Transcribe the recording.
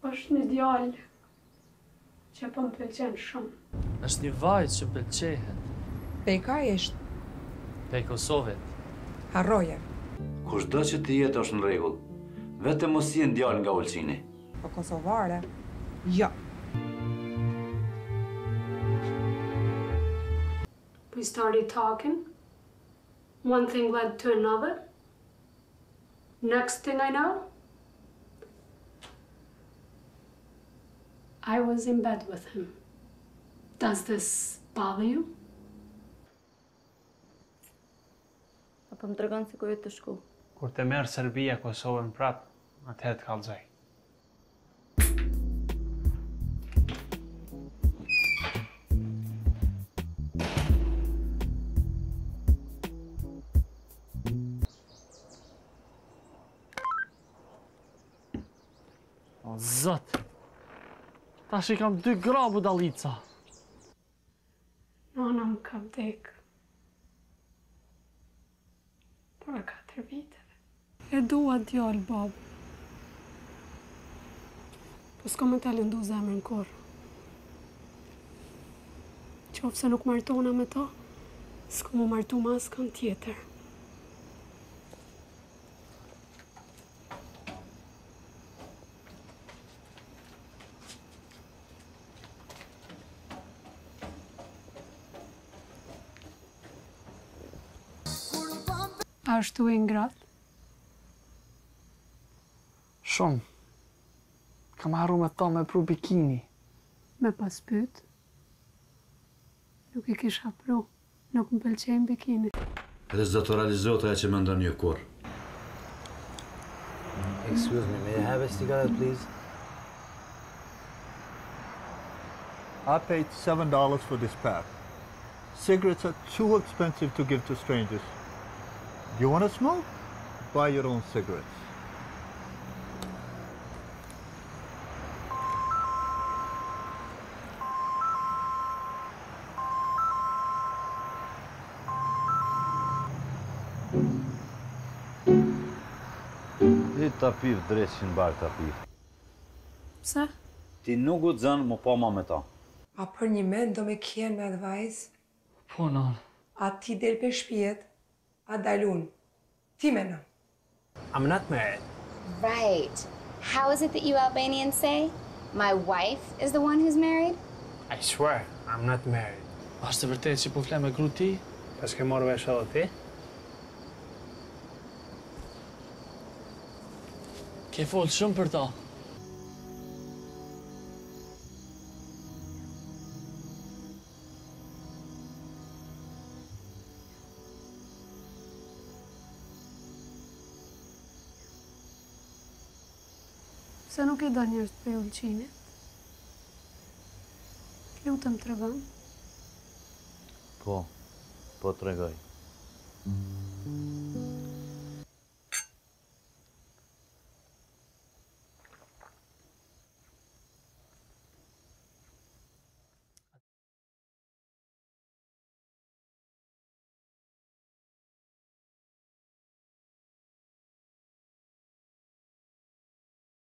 është një djalë që po më pëlqen shumë. Është një vajzë që pëlqehet. Pejka ishtë. Pej Kosovit. Harroje. Kushdo që të jetë është në rregull. Vetëm mos jenë djalë nga Ulçini. Po kosovare? Jo. We started talking. One thing led to another. Next thing I know, I was in bed with him. Does this bother you? Apo më tregon se ku je të shku. Kur të merë Serbia Kosovën prap, atëherë të kallëzoj. O, zot! Tash I kam 2 gra budallica. Nana më ka vdek. Para 4 viteve. E dua djalë, bab. Po s'ka me ta lëndu zemrën kur. Qofse nuk martona me ta, s'ka mu martu ma s'kan tjetër. Ashtu e ngratë? Shumë. Kam harru me ta me pru bikini. Me pas pyet. Nuk I kisha pru. Nuk më pëlqejnë bikini. Edhe s'do të realizohet ajo që mendon një kur. Excuse me, may I have a cigarette, please? I paid $7 for this pack. Cigarettes are too expensive to give to strangers. You want to smoke? Buy your own cigarettes. Ti ta pif drejt që në barë ta pif. Pse? Ti nuk u zënë më pa ma me ta. A për një mend do me kjen me advice? Po, non. A ti del për shpijet? A dalun? Ti me në? I'm not married. Right. How is it that you Albanians say, my wife is the one who's married? I swear, I'm not married. Ashtë të vërtet që po fle me gru ti? Pas ke morë vesh edhe ti? Ke folë shumë për ta. Pse nuk I do njerëz për Ulçinit? Lutem tregon. Po tregoj.